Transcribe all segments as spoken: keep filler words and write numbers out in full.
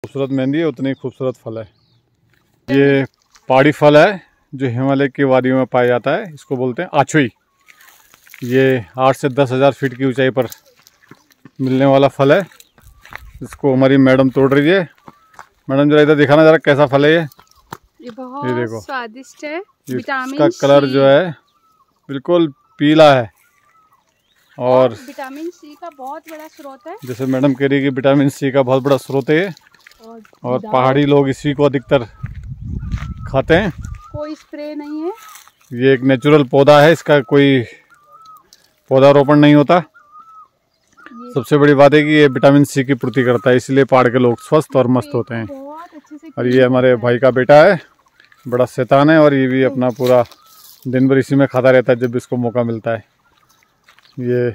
खूबसूरत मेहंदी है उतनी खूबसूरत फल है। ये पहाड़ी फल है जो हिमालय की वादियों में पाया जाता है। इसको बोलते हैं आछुई। ये आठ से दस हज़ार फीट की ऊंचाई पर मिलने वाला फल है। इसको हमारी मैडम तोड़ रही है। मैडम जरा इधर दिखाना जरा कैसा फल है ये। ये बहुत ये देखो स्वादिष्ट है। इसका कलर जो है बिल्कुल पीला है और विटामिन सी का बहुत बड़ा स्रोत है। जैसे मैडम कह रही है कि विटामिन सी का बहुत बड़ा स्रोत है और, और पहाड़ी लोग इसी को अधिकतर खाते हैं। कोई स्प्रे नहीं है, ये एक नेचुरल पौधा है, इसका कोई पौधारोपण नहीं होता। सबसे बड़ी बात है कि ये विटामिन सी की पूर्ति करता है, इसलिए पहाड़ के लोग स्वस्थ और मस्त होते हैं। और ये हमारे भाई का बेटा है, बड़ा शैतान है और ये भी अपना पूरा दिन भर इसी में खाता रहता है जब इसको मौका मिलता है। ये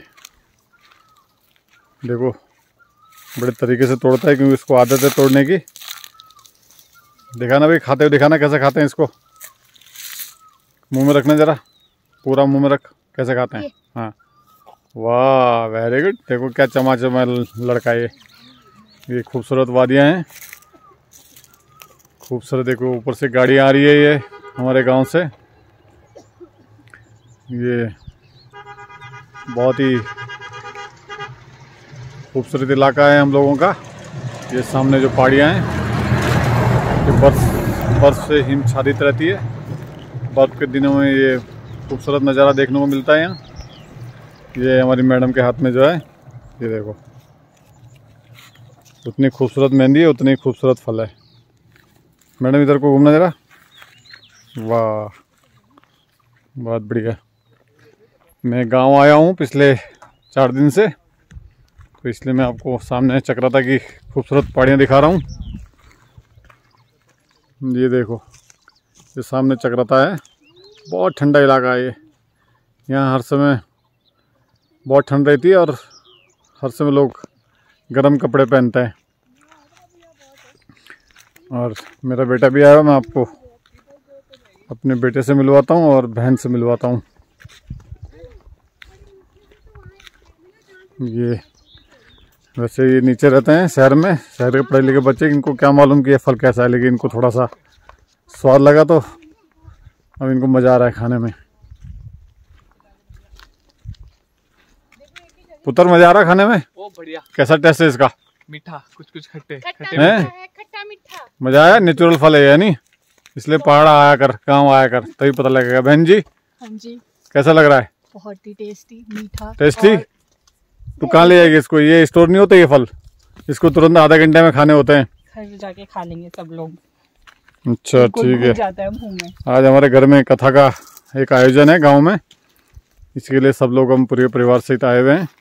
देखो बड़े तरीके से तोड़ता है क्योंकि इसको आदत है तोड़ने की। दिखाना भाई, खाते हुए दिखाना कैसे खाते हैं इसको। मुंह में रखना जरा, पूरा मुंह में रख, कैसे खाते हैं। हाँ वाह वेरी गुड। देखो क्या चमाचमा लड़का है ये। ये खूबसूरत वादियाँ हैं, खूबसूरत। देखो ऊपर से गाड़ी आ रही है ये हमारे गांव से। ये बहुत ही खूबसूरत इलाका है हम लोगों का। ये सामने जो पहाड़ियाँ हैं ये बर्फ बर्फ से हिमच्छादित रहती है। बर्फ के दिनों में ये खूबसूरत नज़ारा देखने को मिलता है यहाँ। ये हमारी मैडम के हाथ में जो है ये देखो, उतनी खूबसूरत मेहंदी है उतनी खूबसूरत फल है। मैडम इधर को घूमना जरा। वाह बहुत बढ़िया। मैं गांव आया हूँ पिछले चार दिन से, तो इसलिए मैं आपको सामने चक्राता की खूबसूरत पहाड़ियाँ दिखा रहा हूँ। ये देखो ये सामने चक्राता है, बहुत ठंडा इलाका है ये। यहाँ हर समय बहुत ठंड रहती है और हर समय लोग गर्म कपड़े पहनते हैं। और मेरा बेटा भी आया, मैं आपको अपने बेटे से मिलवाता हूँ और बहन से मिलवाता हूँ। ये वैसे ये नीचे रहते हैं शहर में, शहर के पढ़े लिखे बच्चे, इनको क्या मालूम कि ये फल कैसा है, लेकिन इनको थोड़ा सा स्वाद लगा तो अब इनको मज़ा आ रहा है खाने में। पुत्र मज़ा आ रहा है खाने में? ओ बढ़िया। कैसा टेस्ट है इसका? मीठा, कुछ कुछ खट्टे खट्टे हैं, खट्टा मीठा। मज़ा आया? नेचुरल फल है यानी, इसलिए पहाड़ आया कर, गाँव आया कर, तभी पता लगेगा। बहन जी हाँ जी, कैसा लग रहा है? बहुत ही टेस्टी मीठा। टेस्टी? तू कहाँ ले जाएगी इसको? ये स्टोर नहीं होते ये फल, इसको तुरंत आधा घंटे में खाने होते हैं। घर जाके खा लेंगे सब लोग। अच्छा ठीक है। जाता है मुंह में। आज हमारे घर में कथा का एक आयोजन है गांव में, इसके लिए सब लोग हम पूरे परिवार सहित आए हुए हैं।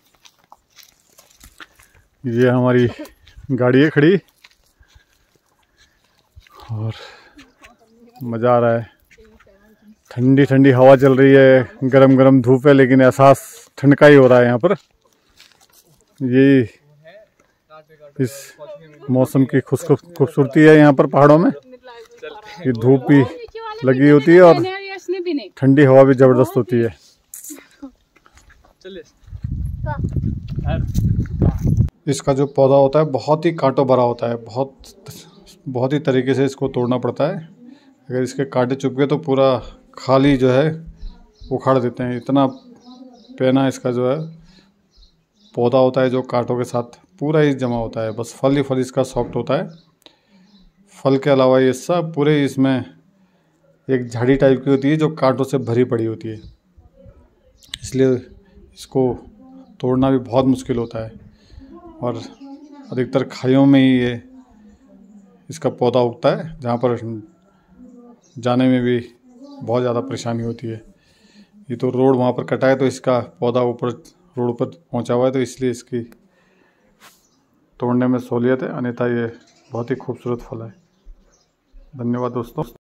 ये हमारी गाड़ी है खड़ी और मज़ा आ रहा है। ठंडी ठंडी हवा चल रही है, गरम गरम धूप है, लेकिन एहसास ठंड का ही हो रहा है यहाँ पर। ये इस मौसम की खुश खूबसूरती है यहाँ पर पहाड़ों में। ये धूप भी लगी होती है और ठंडी हवा भी ज़बरदस्त होती है। इसका जो पौधा होता है बहुत ही कांटों भरा होता है, बहुत बहुत ही तरीके से इसको तोड़ना पड़ता है। अगर इसके कांटे चुभ गए तो पूरा खाली जो है उखाड़ देते हैं। इतना पैना इसका जो है पौधा होता है जो कांटों के साथ पूरा ही जमा होता है। बस फल ही फल इसका सॉफ्ट होता है। फल के अलावा ये सब पूरे इसमें एक झाड़ी टाइप की होती है जो कांटों से भरी पड़ी होती है, इसलिए इसको तोड़ना भी बहुत मुश्किल होता है। और अधिकतर खाइयों में ही ये इसका पौधा उगता है, जहाँ पर जाने में भी बहुत ज़्यादा परेशानी होती है। ये तो रोड वहाँ पर कटा है तो इसका पौधा ऊपर रोड पर पहुँचा हुआ है, तो इसलिए इसकी तोड़ने में सहूलियत है, अन्यथा ये बहुत ही खूबसूरत फल है। धन्यवाद दोस्तों।